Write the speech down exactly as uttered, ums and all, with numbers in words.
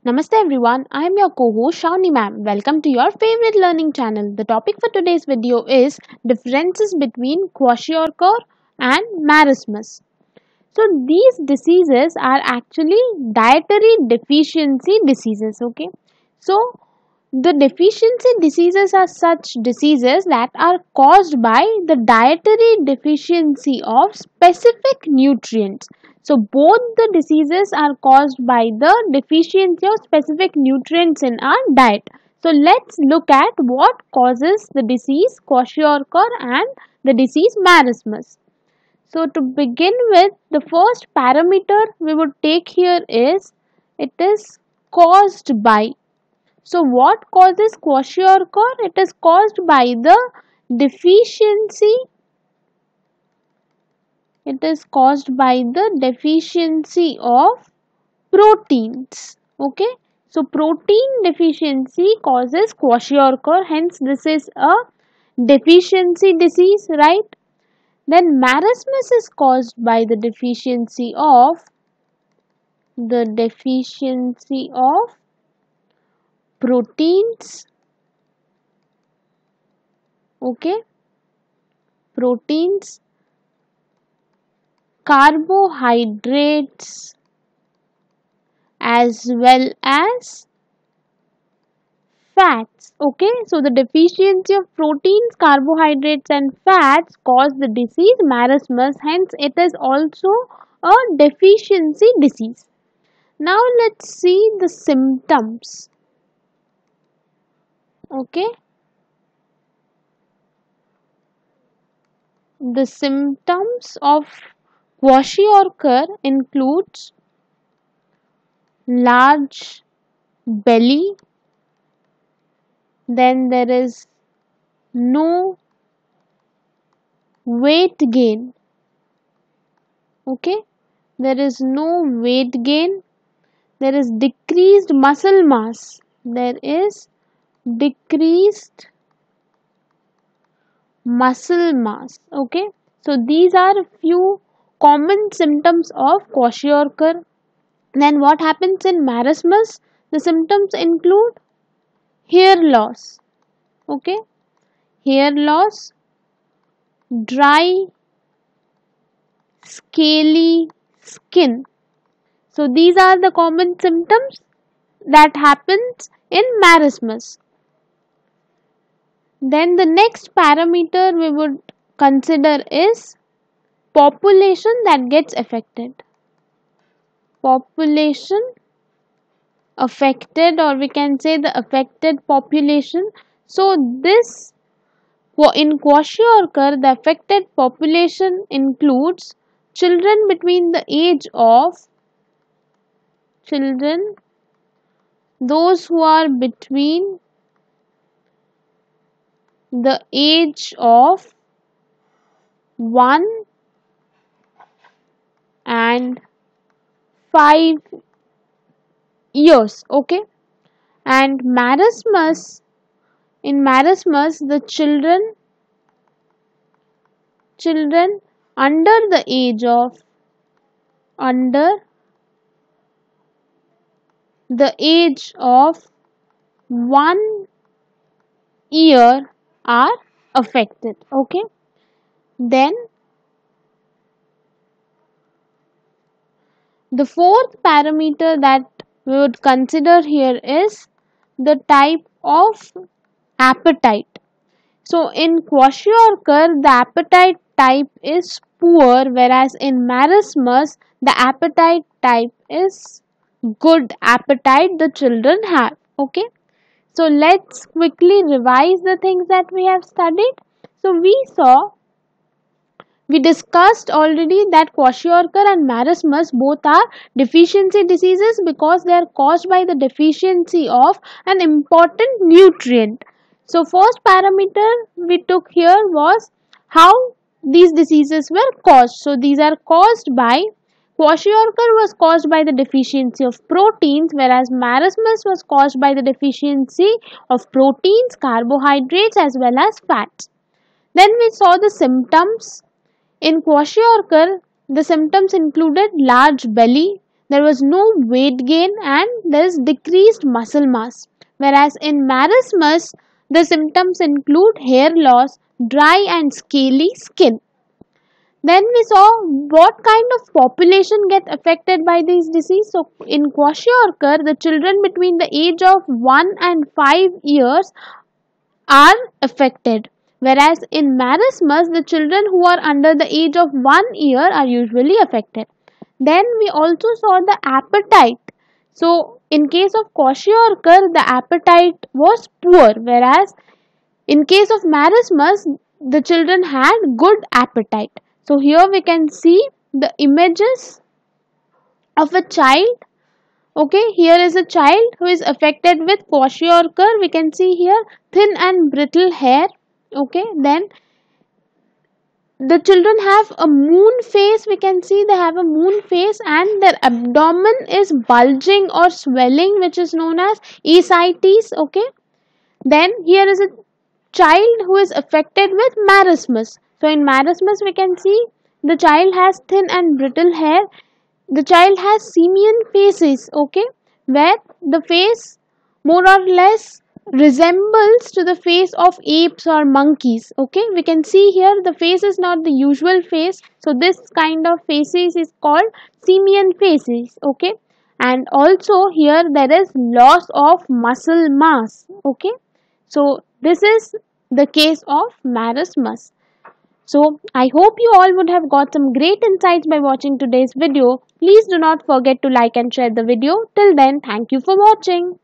Namaste everyone, I am your co-host Shawnee ma'am. Welcome to your favorite learning channel. The topic for today's video is differences between kwashiorkor and marasmus. So these diseases are actually dietary deficiency diseases, okay? So the deficiency diseases are such diseases that are caused by the dietary deficiency of specific nutrients. So both the diseases are caused by the deficiency of specific nutrients in our diet. So let's look at what causes the disease kwashiorkor and the disease marasmus. So to begin with, the first parameter we would take here is it is caused by. So what causes kwashiorkor? It is caused by the deficiency. It is caused by the deficiency of proteins. Okay. So protein deficiency causes kwashiorkor. Hence this is a deficiency disease, right? Then marasmus is caused by the deficiency of the deficiency of proteins. Okay, proteins, carbohydrates, as well as fats. Okay, so the deficiency of proteins, carbohydrates and fats cause the disease marasmus. Hence it is also a deficiency disease. Now let's see the symptoms. Okay, the symptoms of kwashiorkor includes large belly, then there is no weight gain. Okay, there is no weight gain, there is decreased muscle mass, there is decreased muscle mass. Okay, so these are a few common symptoms of kwashiorkor. Then what happens in marasmus? The symptoms include hair loss. Okay, hair loss, dry scaly skin. So these are the common symptoms that happens in marasmus. Then the next parameter we would consider is population that gets affected. Population affected, or we can say the affected population. So this in kwashiorkor, the affected population includes children between the age of children those who are between the age of one and five years. Okay, and marasmus, in marasmus the children children under the age of under the age of one year are affected. Okay, then the fourth parameter that we would consider here is the type of appetite. So in kwashiorkor the appetite type is poor, whereas in marasmus the appetite type is good appetite the children have. Okay, so let's quickly revise the things that we have studied. So we saw we discussed already that kwashiorkor and marasmus both are deficiency diseases because they are caused by the deficiency of an important nutrient. So first parameter we took here was how these diseases were caused. So these are caused by kwashiorkor was caused by the deficiency of proteins, whereas marasmus was caused by the deficiency of proteins, carbohydrates as well as fats. Then we saw the symptoms. In kwashiorkor, the symptoms included large belly, there was no weight gain and there is decreased muscle mass. Whereas in marasmus, the symptoms include hair loss, dry and scaly skin. Then we saw what kind of population get affected by this disease. So in kwashiorkor, the children between the age of one and five years are affected. Whereas in marasmus, the children who are under the age of one year are usually affected. Then we also saw the appetite. So in case of kwashiorkor, the appetite was poor, whereas in case of marasmus, the children had good appetite. So here we can see the images of a child. Okay, here is a child who is affected with kwashiorkor. We can see here thin and brittle hair. Okay, then the children have a moon face. We can see they have a moon face and their abdomen is bulging or swelling, which is known as ascites. Okay, then here is a child who is affected with marasmus. So in marasmus we can see the child has thin and brittle hair. The child has simian faces, okay, where the face more or less resembles to the face of apes or monkeys. Okay, we can see here the face is not the usual face. So this kind of faces is called simian faces. Okay, and also here there is loss of muscle mass. Okay, so this is the case of marasmus. So I hope you all would have got some great insights by watching today's video. Please do not forget to like and share the video. Till then, thank you for watching.